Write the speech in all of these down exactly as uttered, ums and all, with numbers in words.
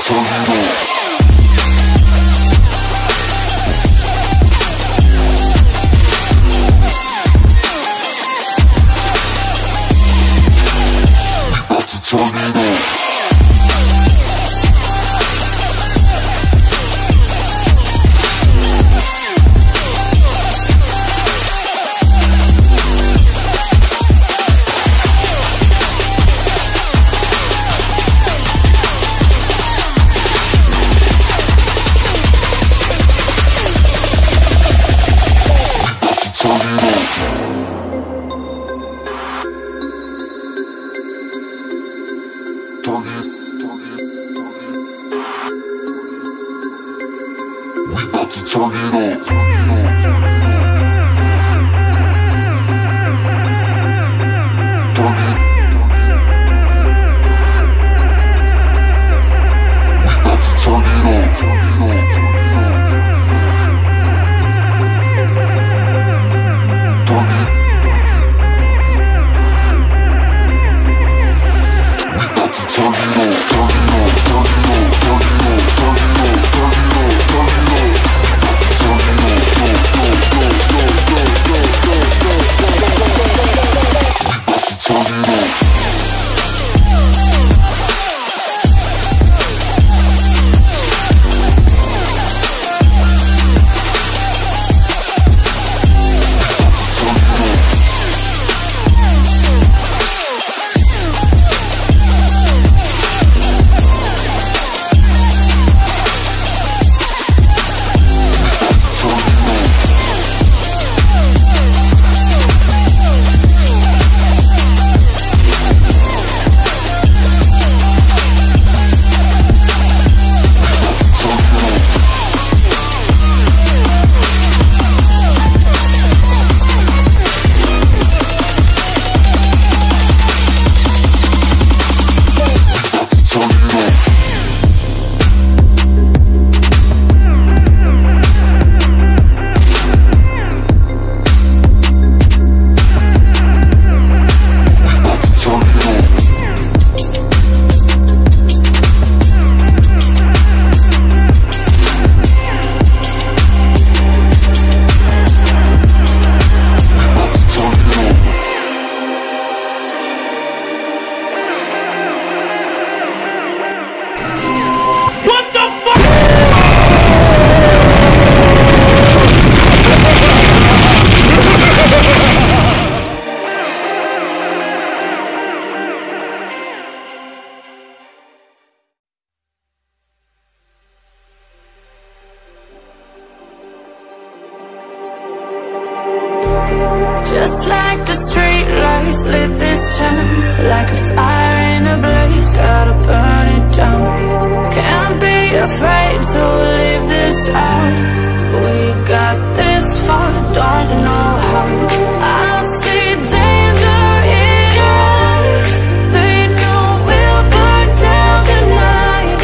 Just like the street lights lit this town, like a fire in a blaze, gotta burn it down. Can't be afraid to leave this out. We got this far, don't know how. I see danger in your eyes. They know we'll burn down the night.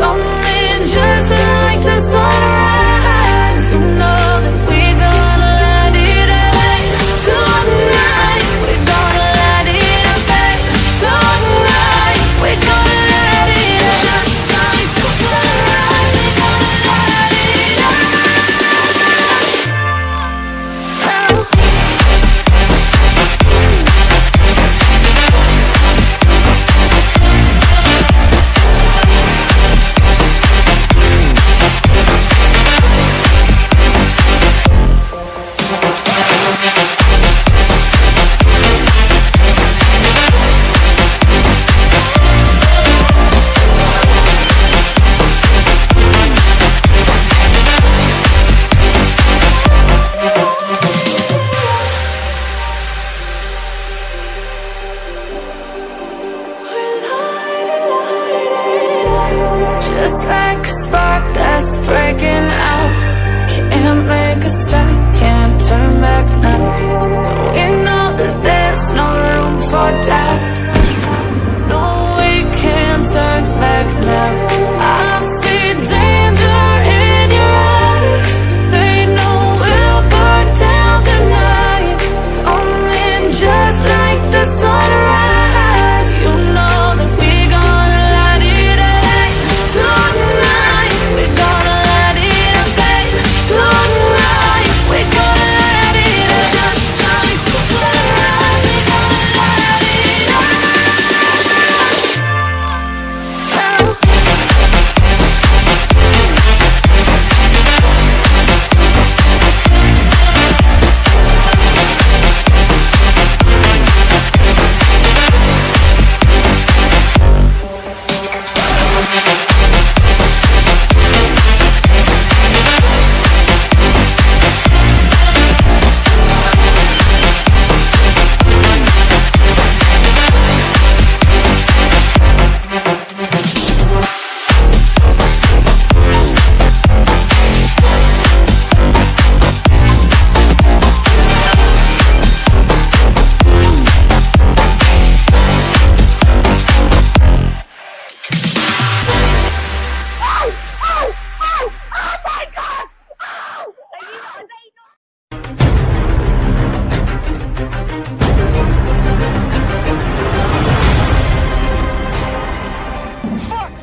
Coming just like the sunrise. You know that we gonna light it up tonight. We gonna light it up tonight. We gonna light it up just like the sunrise. We gonna light it up now. Just like a spark that's breaking out. Can't make a stop, can't turn back now. We know that there's no room for doubt. No, we can't turn back now. I see danger in your eyes. They know we'll burn down the night. Coming just like the sunrise. You know that we gonna light it up tonight. Fuck!